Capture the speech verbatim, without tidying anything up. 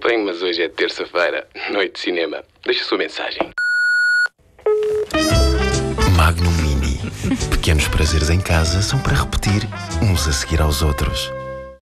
Desculpem, mas hoje é terça-feira, noite de cinema. Deixe a sua mensagem. Magnum Mini. Pequenos prazeres em casa são para repetir uns a seguir aos outros.